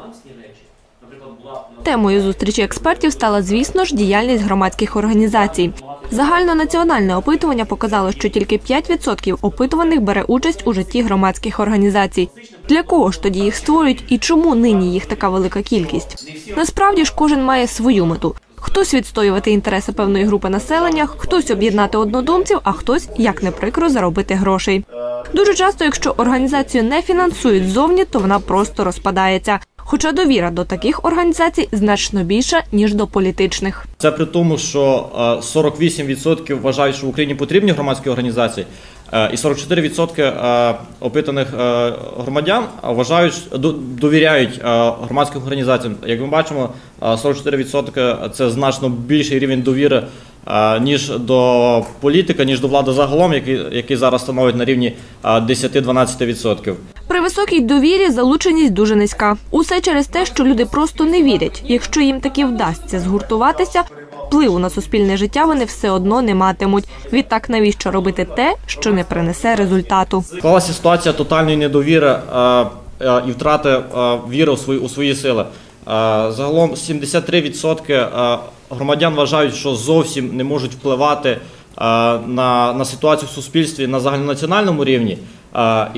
Темою зустрічі експертів стала, звісно ж, діяльність громадських організацій. Загальнонаціональне опитування показало, що тільки 5% опитуваних бере участь у житті громадських організацій. Для кого ж тоді їх створюють і чому нині їх така велика кількість? Насправді ж кожен має свою мету. Хтось відстоювати інтереси певної групи населення, хтось об'єднати однодумців, а хтось, як не прикро, заробити грошей. Дуже часто, якщо організацію не фінансують ззовні, то вона просто розпадається. Хоча довіра до таких організацій значно більша, ніж до політичних. Це при тому, що 48% вважають, що в Україні потрібні громадські організації, і 44% опитаних громадян довіряють громадським організаціям. Як ми бачимо, 44% – це значно більший рівень довіри, ніж до політика, ніж до влади загалом, який зараз становить на рівні 10-12%. При високій довірі залученість дуже низька. Усе через те, що люди просто не вірять. Якщо їм таки вдасться згуртуватися, впливу на суспільне життя вони все одно не матимуть. Відтак, навіщо робити те, що не принесе результату? Склалася ситуація тотальної недовіри і втрати віри у свої сили. Загалом 73% громадян вважають, що зовсім не можуть впливати на ситуацію в суспільстві на загальнонаціональному рівні, і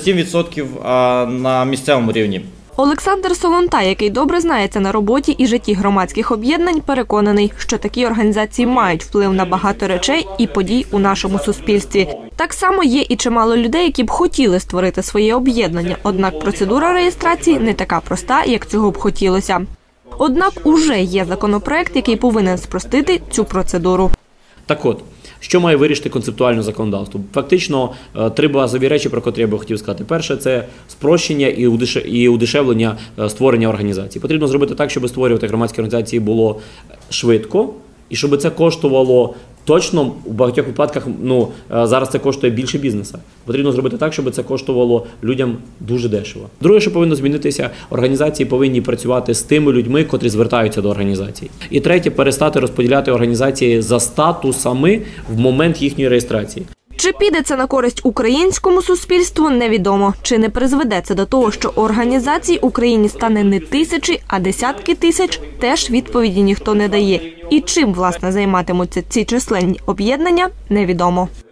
67% на місцевому рівні. Олександр Солонтай, який добре знається на роботі і житті громадських об'єднань, переконаний, що такі організації мають вплив на багато речей і подій у нашому суспільстві. Так само є і чимало людей, які б хотіли створити своє об'єднання, однак процедура реєстрації не така проста, як цього б хотілося. Однак уже є законопроект, який повинен спростити цю процедуру. Так от, що має вирішити концептуальне законодавство? Фактично, три базові речі, про котрі я би хотів сказати. Перше – це спрощення і удешевлення створення організацій. Потрібно зробити так, щоб створювати громадські організації було швидко, і щоб це коштувало точно, у багатьох випадках, зараз це коштує більше бізнесу. Потрібно зробити так, щоб це коштувало людям дуже дешево. Друге, що повинно змінитися, організації повинні працювати з тими людьми, котрі звертаються до організацій. І третє, перестати розподіляти організації за статусами в момент їхньої реєстрації. Чи піде це на користь українському суспільству, невідомо. Чи не призведе це до того, що організацій в Україні стане не тисячі, а десятки тисяч, теж відповіді ніхто не дає. І чим, власне, займатимуться ці численні об'єднання, невідомо.